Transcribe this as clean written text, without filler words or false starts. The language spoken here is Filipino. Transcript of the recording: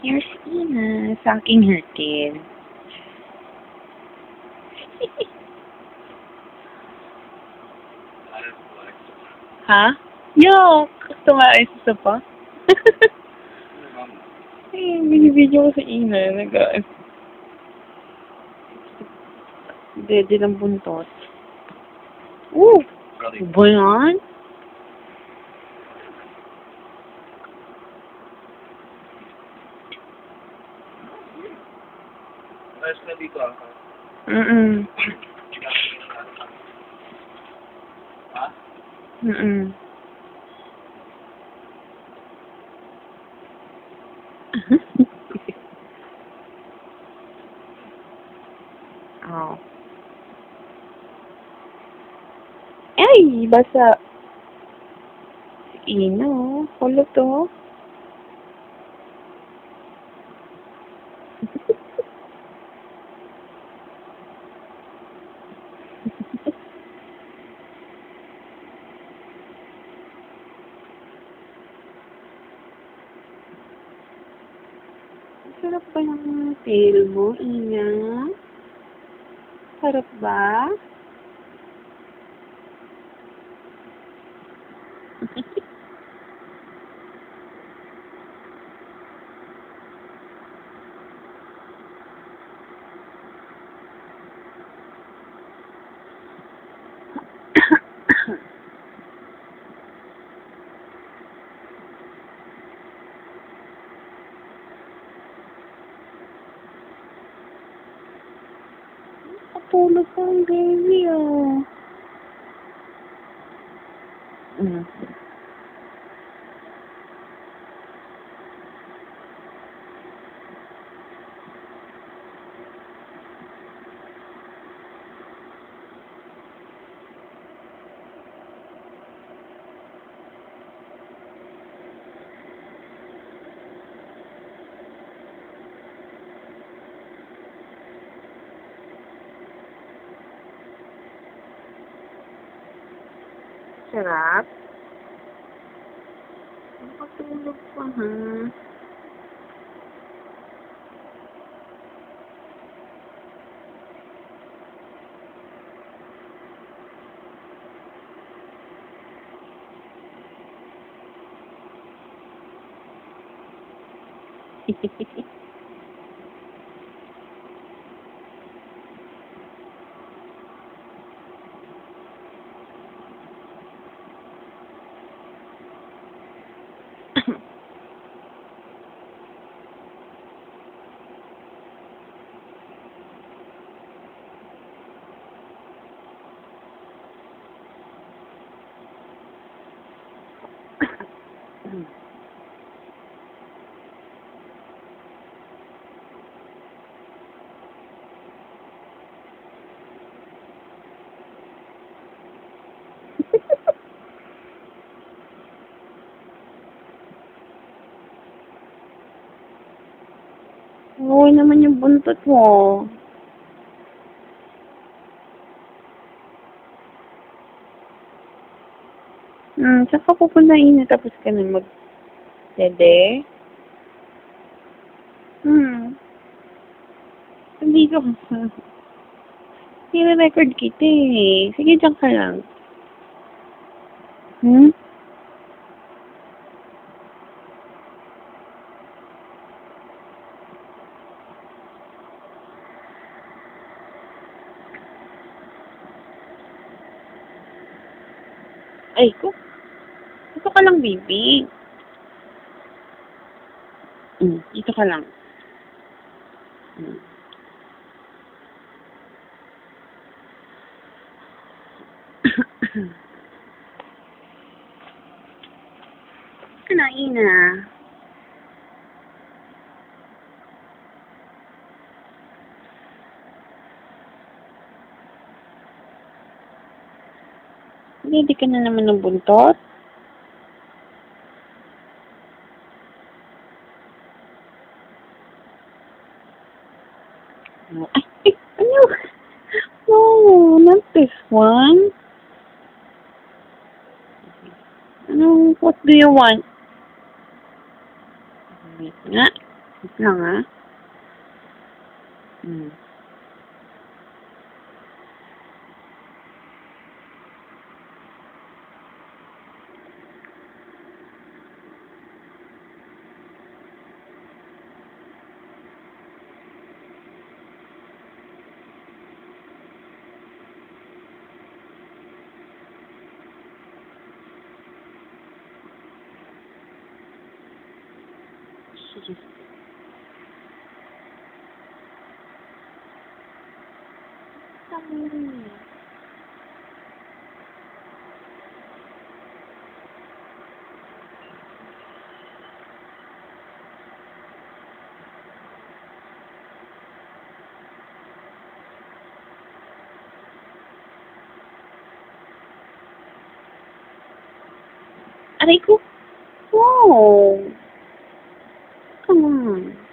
Here's Ina sucking her tail. Ha? Yok! Gusto nga isa pa? Eh, binibidyo ko sa Ina. Dede ng buntot. Ba yan? Ayos na dito ah. Mm-mm. Ha? Mm-mm. Oh. Ay, basa. Ino, kulot to. Sarap ba ng tail mo, Ina? Sarap ba? Patulog ko ang baby, oh. Mm. Sarap. Patulog pa, ha? Oo naman yung buntot mo. Saan ka pupuntahin tapos ka na mag-dede? Hindi ka pa. Nire-record kita eh. Sige, dyan ka lang. Ay, dito ka lang, baby. Dito ka lang. Kanain na. Hindi ka na naman ng buntot. Ay, ano? No, not this one. What do you want? Wait nga. Wait lang, ha? Hmm. Sige. Aray ko. Wow. Come on.